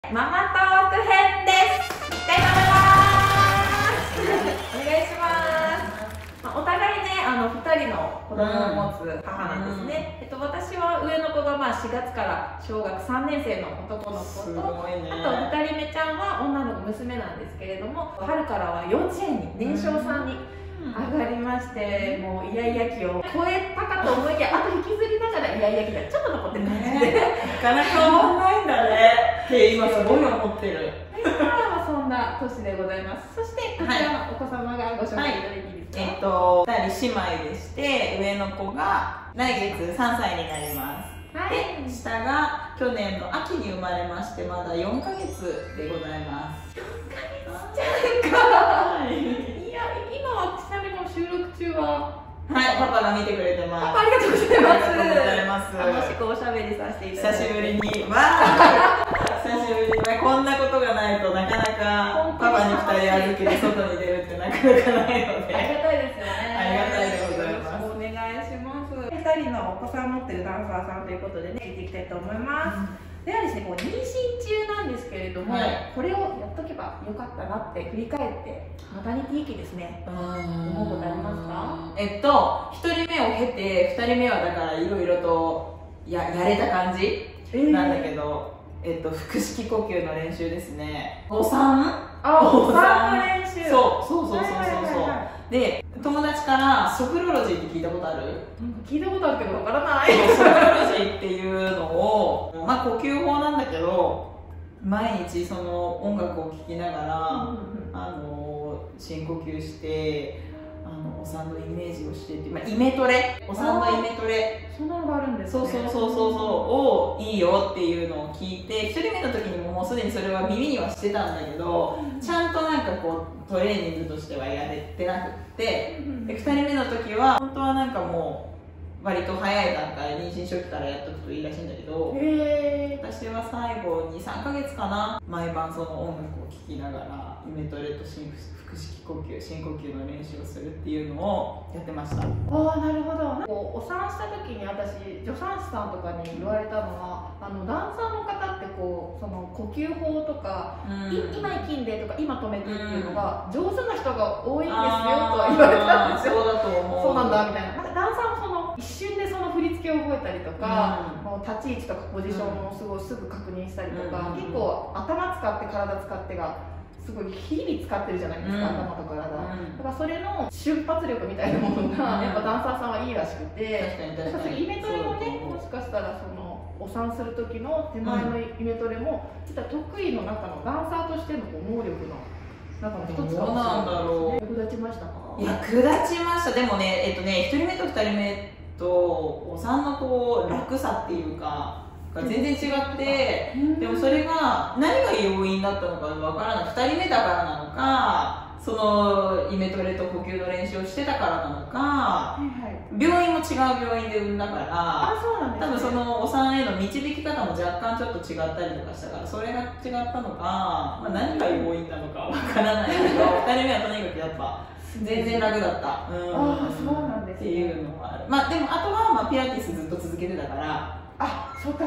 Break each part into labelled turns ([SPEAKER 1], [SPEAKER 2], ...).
[SPEAKER 1] ママトーク編です。いきたいと思います。お願いします。お互いね、2人の子供を持つ母なんですね。私は上の子が4月から小学3年生の男の子と、あと2人目ちゃんは女の子娘なんですけれども、春からは幼稚園に年少さんに上がりまして、もうイヤイヤ期を超えたかと思いきや、あと引きずりながらイヤイヤ期がちょっと残ってる感じで、
[SPEAKER 2] なかなか終わんないんだねって今すごい思ってる。
[SPEAKER 1] そんな年でございます。そしてこちらのお子様がご紹介いただいていいですか？
[SPEAKER 2] 2人姉妹でして、上の子が来月3歳になります。で、下が去年の秋に生まれまして、まだ4ヶ月でございます。
[SPEAKER 1] 4ヶ月ちゃんか。いや、今はちなみに収録中は
[SPEAKER 2] はい、パパが見てくれてます。
[SPEAKER 1] パパありがとうございます。
[SPEAKER 2] ありがとうございます。
[SPEAKER 1] 楽しくおしゃべりさせていただいて、
[SPEAKER 2] 久しぶりに久しぶりにこんなことがないとなかなかパパに2人預けて外に出るってなかなかないので、
[SPEAKER 1] ありがたいですよね。
[SPEAKER 2] ありがたいでございます。
[SPEAKER 1] よろしくお願いします。2人のお子さんを持っているダンサーさんということでね、聞いていきたいと思います。ではですね、妊娠中なんですけれども、これをやっとけばよかったなって振り返ってマタニティ期ですね、思うことありますか
[SPEAKER 2] ？1人目を経て2人目はだからいろいろとやれた感じなんだけど、腹式呼吸の練習ですね。お産
[SPEAKER 1] の練習。
[SPEAKER 2] そうで、友達からソフロロジーって聞いたことある？
[SPEAKER 1] 聞いたことあるけどわからない。
[SPEAKER 2] ソフロロジーっていうのを、呼吸法なんだけど、毎日その音楽を聴きながら深呼吸して、お産のイメージをしてって、イメトレ、お産のイメトレ、
[SPEAKER 1] そんなのがあるんですね。
[SPEAKER 2] をいいよっていうのを聞いて、1人目の時にももうすでにそれは耳にはしてたんだけど、ちゃんとなんかこうトレーニングとしてはやれてなくって、で2人目の時は本当はなんかもう割と早い段階、妊娠初期からやっとくといいらしいんだけど、私は最後に3ヶ月かな、毎晩その音楽を聴きながらイメトレと腹式呼吸、深呼吸の練習をするっていうのをやってました。
[SPEAKER 1] なるほど。お産した時に私、助産師さんとかに言われたのは、ダンサーの方ってその呼吸法とか、今息んでとか今止めてっていうのが上手な人が多いんですよとは言われたんですよ。
[SPEAKER 2] そうだと思う。
[SPEAKER 1] そうなんだみたいな。ダンサーも一瞬でその振り付けを覚えたりとか、立ち位置とかポジションをすぐ確認したりとか、結構頭使って体使ってがすごい日々使ってるじゃないですか、頭と体。だからそれの瞬発力みたいなものがやっぱダンサーさんはいいらしくて、イメトレもね、もしかしたらお産する時の手前のイメトレも実は得意の中のダンサーとしての能力の中の一つかもしれないですね。役立ちましたか？
[SPEAKER 2] 役立ちました。でもね、1人目と2人目とお産の楽さっていうかが全然違って、でもそれが何が要因だったのかわからない。2人目だからなのか、そのイメトレと呼吸の練習をしてたからなのか、病院も違う病院で産んだから、多分そのお産への導き方も若干ちょっと違ったりとかしたから、それが違ったのか、何が要因なのかわからないけど、2人目はとにかくやっぱ全然楽だった。
[SPEAKER 1] そうなんですね。
[SPEAKER 2] っていうのはある。でもあとはピラティスずっと続けてたから。
[SPEAKER 1] そっか。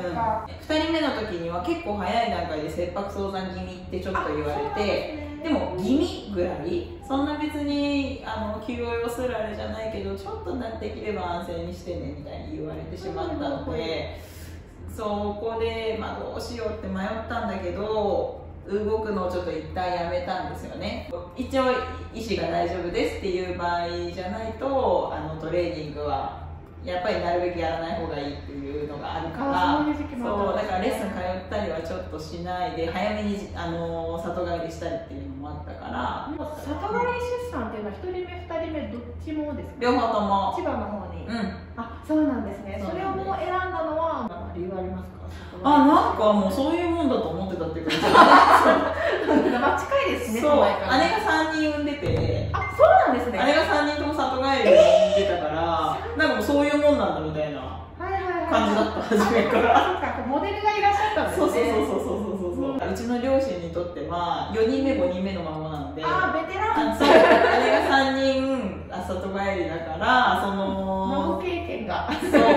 [SPEAKER 2] 2人目の時には結構早い段階で切迫早産気味ってちょっと言われて、でも気味ぐらい、そんな別に気を要するあれじゃないけど、ちょっとできれば安静にしてねみたいに言われてしまったので、そこでどうしようって迷ったんだけど、動くのをちょっと一旦やめたんですよね。一応医師が大丈夫ですっていう場合じゃないとトレーニングはやっぱりなるべくやらない方がいいっていうのがあるから、そうだからレッスン通ったりはちょっとしないで、早めに里帰りしたりっていうのもあったから。
[SPEAKER 1] 里帰り出産っていうのは1人目2人目どっちもですか？
[SPEAKER 2] 両方とも。
[SPEAKER 1] 千葉の方に。そうなんですね。それをもう選んだのは理由ありますか？
[SPEAKER 2] なんかもうそういうもんだと思ってたっていうか、
[SPEAKER 1] 近いですね。
[SPEAKER 2] そう、姉が3人産んでて、
[SPEAKER 1] そうなんですね。
[SPEAKER 2] 姉が3人とも里帰りで産んでたから、なんかもうそういうもんなんだみたいな感じだった、初めから。
[SPEAKER 1] モデルがいらっしゃったんですね。
[SPEAKER 2] そう。うちの両親にとっては4人目5人目の孫なので、
[SPEAKER 1] ベテラン。
[SPEAKER 2] そう、姉が3人里帰りだから、孫経験が。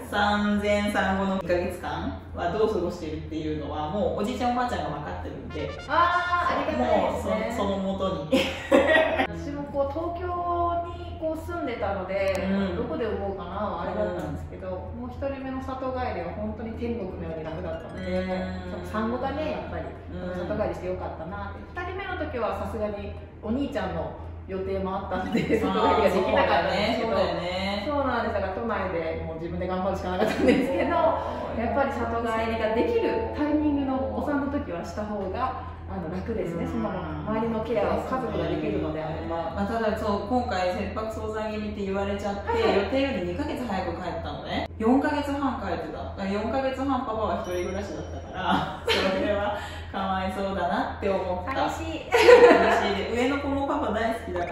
[SPEAKER 2] 産前産後の2ヶ月間はどう過ごしてるっていうのはもうおじいちゃんおばあちゃんが分かってるんで、
[SPEAKER 1] ありがたいですね。
[SPEAKER 2] もうそのもとに
[SPEAKER 1] 私もこう東京にこう住んでたので、どこで産もうかなはあれだったんですけど、もう1人目の里帰りは本当に天国のように楽だったので、産後がねやっぱり里帰りしてよかったなって。2人目の時はさすがにお兄ちゃんの予定もあったんで里帰りができなかったんですけど、そうなんです。だから都内でもう自分で頑張るしかなかったんですけど、やっぱり里帰りができるタイミングのお産の時はした方が楽ですね。その周りのケアを家族ができるのであれば、
[SPEAKER 2] ただそう今回切迫早産気味って言われちゃって、予定より2ヶ月早く帰ったのね。4ヶ月半帰ってた。4ヶ月半パパは一人暮らしだったからそれはかわいそうだなって思った。
[SPEAKER 1] 寂しい
[SPEAKER 2] で上の子もパパ大好きだから、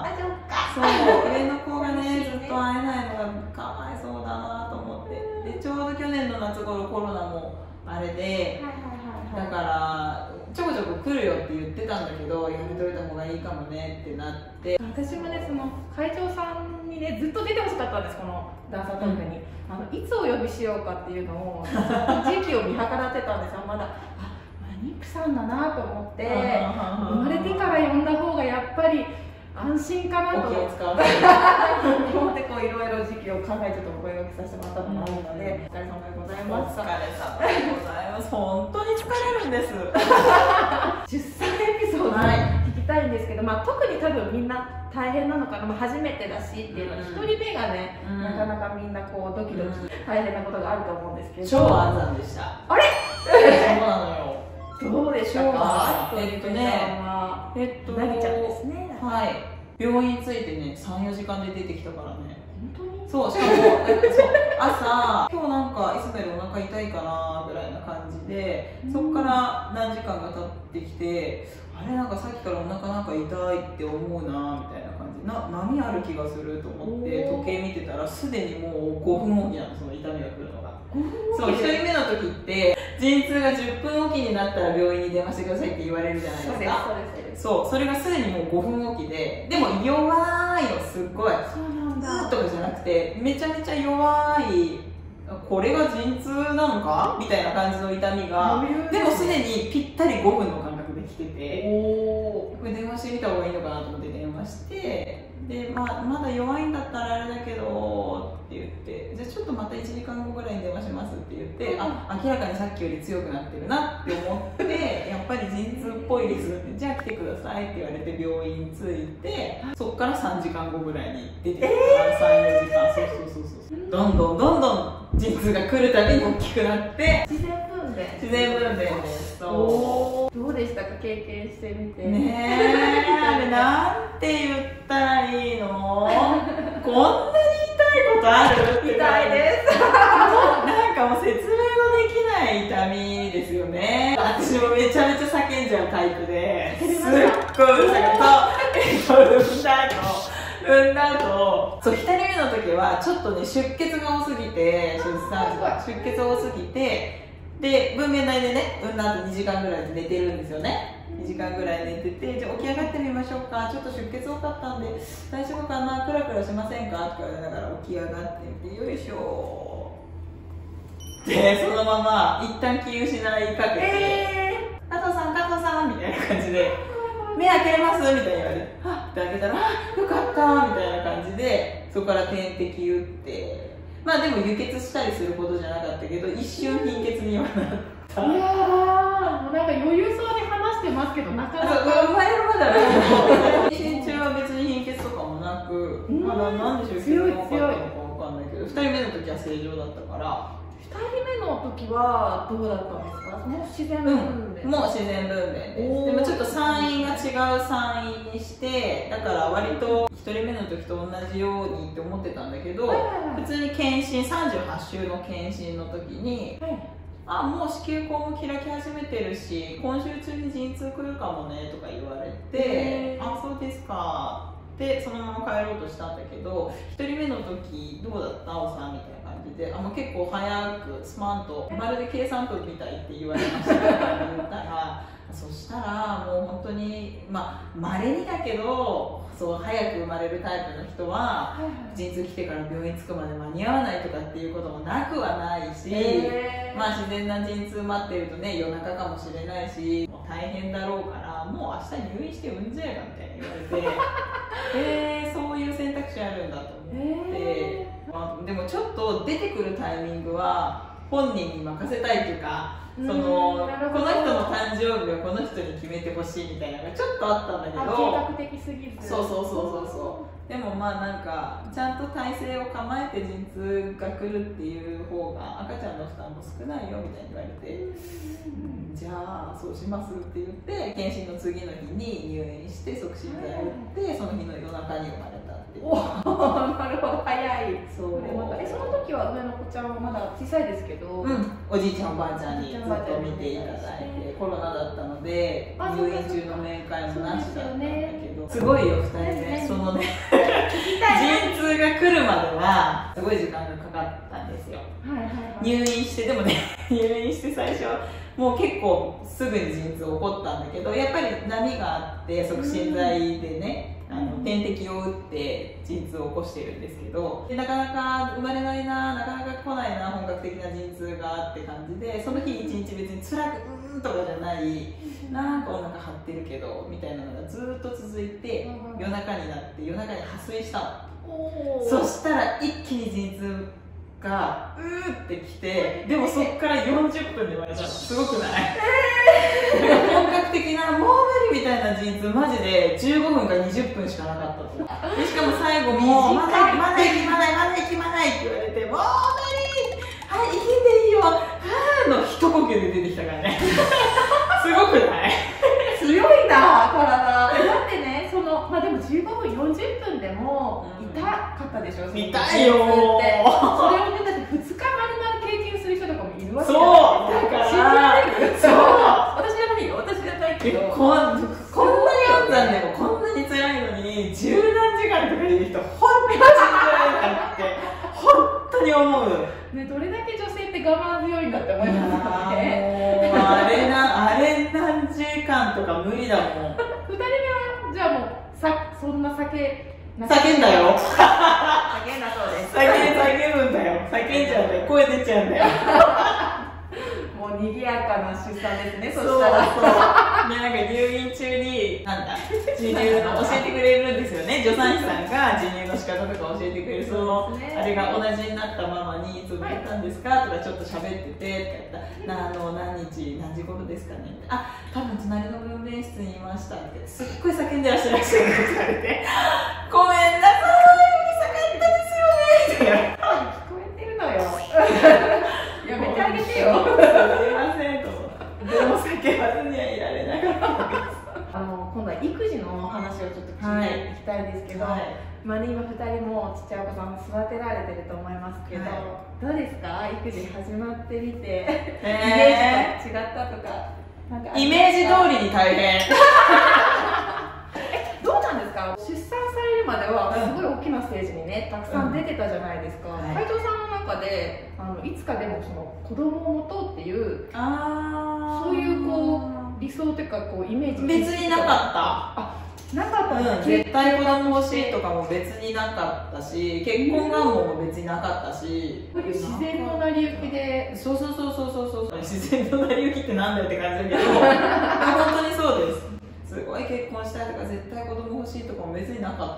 [SPEAKER 2] そう上の子がねずっと会えないのがかわいそうだなと思って。でちょうど去年の夏頃コロナもあれで、だからちょこちょこ来るよって言ってたんだけど、やめといた方がいいかもねってなって、
[SPEAKER 1] 私もねその会長さんにねずっと出てほしかったんです。このダンサートークに、いつお呼びしようかっていうのを時期を見計らってたんですよ。まだ妊婦さんだなと思って生まれてから呼んだ方がやっぱり安心かなと思って思ってこういろいろ時期を考えてお声掛けさせてもらったのもあるので、お疲れ様でございます。
[SPEAKER 2] お疲れ様でございます。本当に疲れるんです
[SPEAKER 1] 出産エピソード聞きたいんですけど、特に多分みんな大変なのかな、初めてだしっていうのは、1人目がね、なかなかみんなこうドキドキ大変なことがあると思うんですけど、
[SPEAKER 2] 超安産でした。
[SPEAKER 1] あれ
[SPEAKER 2] そうなのよ。
[SPEAKER 1] どうでしたか？
[SPEAKER 2] なぎちゃんですね。はい。病院着いてね、3、4時間で出てきたからね。
[SPEAKER 1] 本当に？
[SPEAKER 2] そう、しかも朝、今日なんかイスベルお腹痛いかなぐらいな感じで、そこから何時間が経ってきて、あれなんかさっきからお腹なんか痛いって思うなみたいな感じ波ある気がすると思って時計見てたら、すでにもう5分おきなの、その痛みが来るのが。そう、1人目の時って陣痛が10分おきになったら病院に電話してくださいって言われるじゃないですか。そう、それがすでにもう5分おきで、でも弱いの、すっごいずっとかじゃなくてめちゃめちゃ弱い、これが陣痛なのかみたいな感じの痛みが、でもすでにぴったり5分の間隔で来てて、これ電話してみた方がいいのかなと思って電話して、で、まだ弱いんだったらあれだけどって言って、じゃあちょっとまた1時間後ぐらいに電話しますって言って、明らかにさっきより強くなってるなって思ってやっぱり陣痛っぽいですって、じゃあ来てくださいって言われて病院着いて、そこから3時間後ぐらいに出てきたから、3、4時間、そうどんどん陣痛が来るたびに大きくなって、
[SPEAKER 1] 自然分娩です。
[SPEAKER 2] そう、
[SPEAKER 1] どうでしたか、経験してみて。
[SPEAKER 2] ねえ、あれなんて言ったらいいのこんなに痛いことある？
[SPEAKER 1] 痛いです
[SPEAKER 2] なんかもう説明のできない痛みですよね。私もめちゃめちゃ叫んじゃうタイプで、すっごいうるさく産んだ後、そう、1人目の時はちょっとね出血が多すぎて、出血多すぎて、で分娩台でね産んだ後2時間ぐらいで寝てるんですよね。2時間ぐらい寝てて、じゃあ起き上がってみましょうか、ちょっと出血多かったんで大丈夫かな、クラクラしませんかとか言われながら起き上がってみて、よいしょで、そのまま一旦気失いかけて、加藤さんみたいな感じで、目開けれますみたいに言われて、はっって開けたら、よかったみたいな感じで、そこから点滴打って、でも輸血したりすることじゃなかったけど、一瞬貧血にはなった。
[SPEAKER 1] いやー、もうなんか余裕そうに話してますけど、なかなか
[SPEAKER 2] 生まれるまでは妊娠中は別に貧血とかもなく、なんで出血が多かったのかわかんないけど、2人目の時は正常だったから。
[SPEAKER 1] 2人目の時はどうだったんですか？もう自然分娩、
[SPEAKER 2] もう自然分娩です。でもちょっと産院が違う産院にして、だから割と1人目の時と同じようにって思ってたんだけど、普通に検診、38週の検診の時に、もう子宮口も開き始めてるし、今週中に陣痛来るかもねとか言われて、そうですかってそのまま帰ろうとしたんだけど、1人目の時どうだったおさんみたいな感じで、結構早くスパンと、まるで計算機みたいって言われましたって言ったらそしたらもう本当にまれにだけどそう早く生まれるタイプの人は陣痛来てから病院着くまで間に合わないとかっていうこともなくはないし、まあ自然な陣痛待ってるとね夜中かもしれないしもう大変だろうからもう明日入院して産んじゃえばみたいに言われてそういう選択肢あるんだと思って、でもちょっと出てくるタイミングは本人に任せたいというか、この人の誕生日はこの人に決めてほしいみたいなのがちょっとあったんだけど、
[SPEAKER 1] 計画的すぎず、
[SPEAKER 2] そうでもまあなんかちゃんと体勢を構えて陣痛が来るっていう方が赤ちゃんの負担も少ないよみたいに言われて、じゃあそうしますって言って検診の次の日に入院して促進剤を打ってその日の夜中に生まれたっていう。
[SPEAKER 1] なるほど、早い。
[SPEAKER 2] そう。
[SPEAKER 1] その時は上の子ちゃんはまだ小さいですけど、
[SPEAKER 2] おじいちゃんおばあちゃんにずっと見ていただいて、コロナだったので入院中の面会もなしだったんだけど、すごいよ2人ね、そのね陣痛が来るまではすごい時間がかかったんですよ。入院してでもね入院して最初もう結構すぐに陣痛起こったんだけど、やっぱり波があって促進剤でね、点滴を打って陣痛を起こしているんですけど、でなかなか生まれないな、なかなか来ないな、本格的な陣痛がって感じで、その日一日別に辛くとかじゃない、なんかお腹張ってるけどみたいなのがずっと続いて、夜中になって夜中に破水したの。そしたら一気に陣痛がってきて、でもそっから40分で生まれたの。すごくない？本格的なもう無理みたいな陣痛マジで15分か20分しかなかったと。でしかも最後もまだ行きまないって言われて、もう無理、はい、行けていいよ、はーの一呼吸で出てきたからね。すごくない？
[SPEAKER 1] 強いな体。だってね、そのまあでも15分40分でも痛かったでしょ。
[SPEAKER 2] 痛いよー。
[SPEAKER 1] それをね、だって2日丸々経験する人とかもいるわけじゃないですか。
[SPEAKER 2] そうだから
[SPEAKER 1] 信じられる？そう。私じゃないよ、私じゃないけど。
[SPEAKER 2] こんなにあったんでもこんなに辛いのに十何時間とかいる人本当に信じられないって本当に思う。
[SPEAKER 1] ね、どれだけ女性って我慢強いんだって思いますよね。
[SPEAKER 2] あれ何時間とか無理だもん。
[SPEAKER 1] 2人目はじゃあもうそんな叫んだよ。
[SPEAKER 2] 叫んだそうです。叫ぶんだよ。叫んじゃうんだよ。声出ちゃうんだよ。
[SPEAKER 1] もう賑やかな出産ですね。そ
[SPEAKER 2] そう
[SPEAKER 1] したら
[SPEAKER 2] でなんか入院中に授乳の教えてくれるんですよね。助産師さんが授乳の仕方とか教えてくれる。そのあれが同じになったママにいつ生まれたんですかとかちょっと喋っててとか言ったら、何日何時頃ですかねって、あ、多分隣の分娩室にいましたってすっごい叫んでらっしゃるらしいって言われて、ごめんなさい、叫んだですよねって
[SPEAKER 1] 聞こえてるのよ。やめてあげてよ。
[SPEAKER 2] すみませんと。でも叫ばずにはいられなかったです。
[SPEAKER 1] 今度は育児の話をちょっと聞いていきたいんですけど、今2人もちっちゃいお子さん育てられてると思いますけど、どうですか、育児始まってみて、イメージと違ったとか、
[SPEAKER 2] イメージ通りに大変。
[SPEAKER 1] どうなんですか、出産されるまではすごい大きなステージにねたくさん出てたじゃないですか。斉藤さんの中でいつかでもその子供を持とうっていうそういうこう理想というかこうイメージ
[SPEAKER 2] 別になかった。
[SPEAKER 1] なかった、
[SPEAKER 2] 絶対子供欲しいとかも別になかったし、結婚願望も別になかったし、
[SPEAKER 1] 自然の成り行きで、
[SPEAKER 2] そう自然の成り行きってなんだよって感じだけど本当にそうです。すごい結婚したいとか絶対子供欲しいとかも別になかった。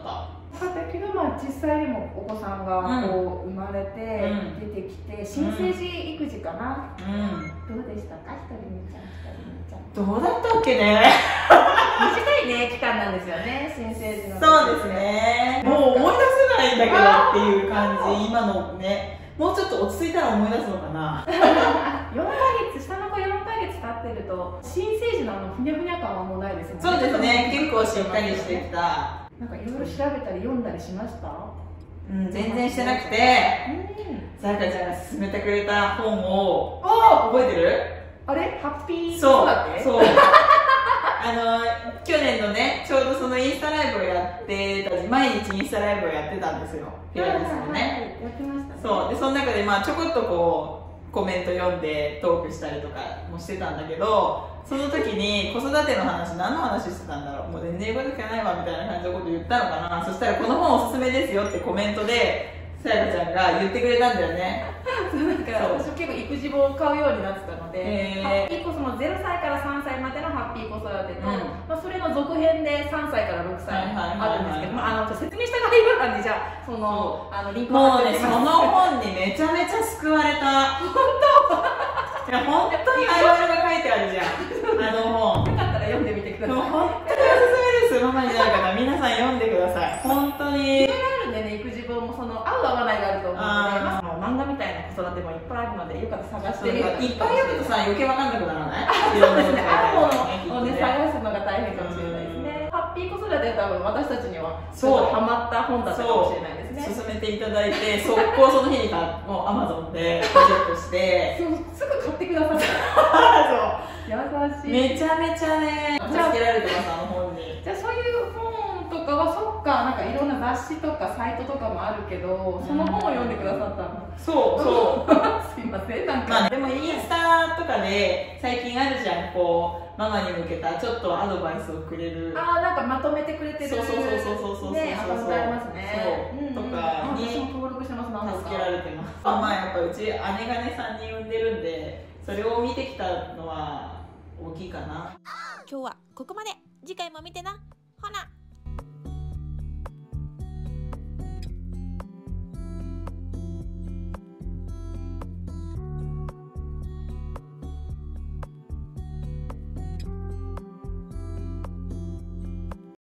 [SPEAKER 1] だけど、実際にもお子さんがこう生まれて出てきて、新生児育児かな、どうでしたか、一人目ちゃん。
[SPEAKER 2] どうだったっけね。
[SPEAKER 1] 短いね期間なんですよね、新生児の。
[SPEAKER 2] そうですね。もう思い出せないんだけどっていう感じ。今のね、もうちょっと落ち着いたら思い出すのかな。
[SPEAKER 1] 4ヶ月、下の子4ヶ月経ってると新生児のふにゃふにゃ感はもうないですもんね。
[SPEAKER 2] そうですね、結構しっかりしてきた。
[SPEAKER 1] なんかいろいろ調べたり読んだりしました？
[SPEAKER 2] 全然してなくて、さやかちゃんが勧めてくれた本を覚えてる？
[SPEAKER 1] あれハッピー
[SPEAKER 2] そう
[SPEAKER 1] 育て？
[SPEAKER 2] そう去年のね、ちょうどそのインスタライブをやってたし、毎日インスタライブをやってたんですよ、ピラティスのね。
[SPEAKER 1] やってましたね。
[SPEAKER 2] そうで、その中でちょこっとこうコメント読んでトークしたりとかもしてたんだけど、 その時に子育ての話、何の話してたんだろう、もう全然言うこと聞かないわみたいな感じのこと言ったのかな。そしたらこの本おすすめですよってコメントでさやかちゃんが言ってくれたんだよね。
[SPEAKER 1] なんか私結構育児本を買うようになってたので、ハッピー子、その0歳から3歳までのハッピー子育てと、まあ、それの続編で3歳から6歳あるんですけど、説明した概要欄にじゃあそのリンクを
[SPEAKER 2] もうね、その本にめちゃめちゃ救われた。本当いや、本当にあるあるが書いてあるじゃん、あの本。
[SPEAKER 1] よかったら読んでみてください。
[SPEAKER 2] 本当におすすめです。ママになる方、皆さん読んでください。本当に。
[SPEAKER 1] いろいろあるんでね、育児本もその合う合わないがあると思うので、漫画みたいな子育てもいっぱいあるので、よかったら探してみる。
[SPEAKER 2] いっぱい読むとさ、余計わかんなくならない？
[SPEAKER 1] そうですね、合うものをね、探すのが大変かもしれないですね。ハッピー子育ては多分私たちにはハマった本だったかもしれないですね。
[SPEAKER 2] 勧めていただいて、速攻その日にもう Amazon でプロジェクトして
[SPEAKER 1] すぐ買ってくださった。優しい。
[SPEAKER 2] めちゃめちゃね、助けられてます、あの本に。
[SPEAKER 1] じゃあそういう本とかはそっか、なんかいろんな雑誌とかサイトとかもあるけど、その本を読んでくださったの。
[SPEAKER 2] そう
[SPEAKER 1] すいません、なんか、
[SPEAKER 2] まあでもインスタとかで最近あるじゃん、こうママに向けたちょっとアドバイスをくれる。
[SPEAKER 1] なんかまとめてくれてる。
[SPEAKER 2] そう
[SPEAKER 1] ね、アカウントありますね。
[SPEAKER 2] そうとかに
[SPEAKER 1] 私も登録してます。
[SPEAKER 2] 助けられてます。まあやっぱうち姉がね3人産んでるんで、それを見てきたのは大きいかな。
[SPEAKER 3] 今日はここまで。次回も見てな。ほな。